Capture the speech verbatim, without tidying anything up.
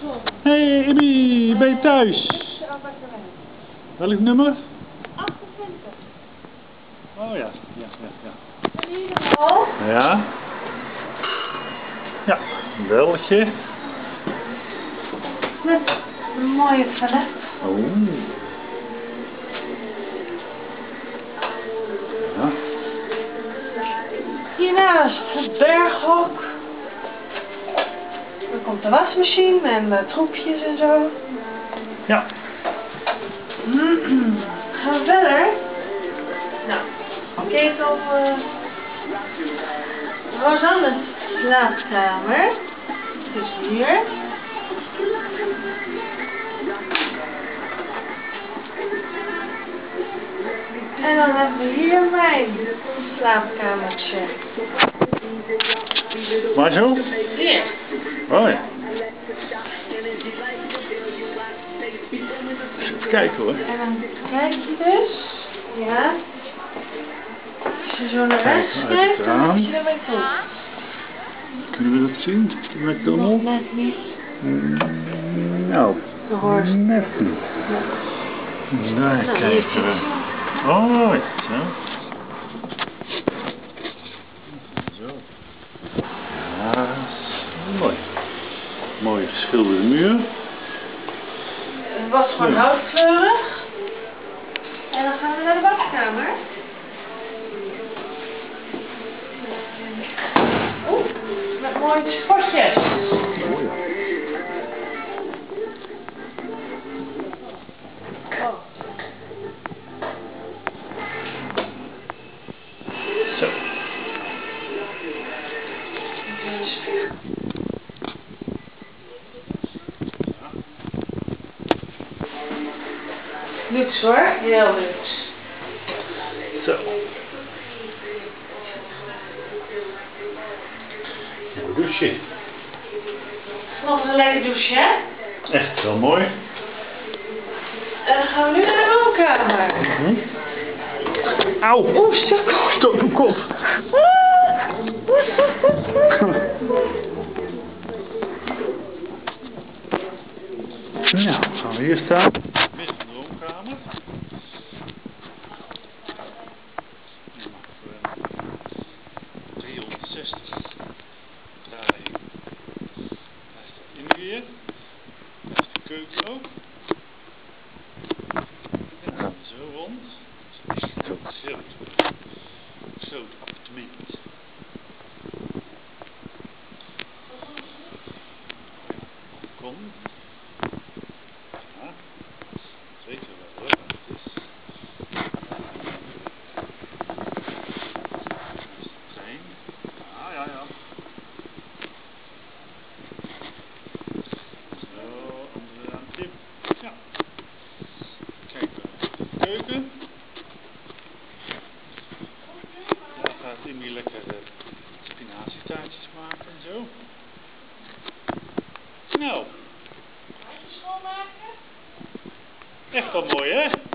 Hey Emmy, ben je thuis? Welk nummer? achtentwintig. Oh ja, ja, ja, ja. En hier al? Ja. Ja, een belletje. Met een mooie valet. Oh. Ja. Hiernaast het berghok. Dan komt de wasmachine en de troepjes en zo. Ja. Gaan we verder? Nou, ketel. Uh, Rosanne's slaapkamer. Dus hier. En dan hebben we hier mijn slaapkamertje. Maar zo? Hier. Oh ja. Even kijken hoor. En dan kijk je dus. Ja. Als je zo naar rechts Kijk, kijkt, dan uiteraard. heb je er bij toe. Kunnen we dat zien? McDonald's? Net niet. Mm, nou, De horst. net niet. Daar Nou, hier kijken we. zit ze. Oh, zo. Zo. Ja, mooi. Mooie geschilderde muur. Het was gewoon houtkleurig. En dan gaan we naar de badkamer. Oeh, met mooie spotjes. Oh ja. Oh. Zo. Luxe hoor, heel luxe. Zo. Mooi douche. Nog een lekker douche, hè? Echt wel mooi. En dan gaan we nu naar de woonkamer. Hm? Auw! Oeh, sukkel. Stoot mijn kop. Nou, gaan we hier staan. Midden van de woonkamer. driehonderdzestig draaien. Daar is de inweer. Daar is de keuken ook. En dan gaan we zo rond. Het is echt zo groot. Groot appartement. Balkon. Ja, zeker wel hoor. Het is. Trein. Ja, ja, ja. Zo, andere ruimte. Ja. Kijk dan. De keuken. Daar gaat Emmy lekker uh, spinazietaartjes maken en zo. Nou. Schoonmaken? Echt wel mooi hè?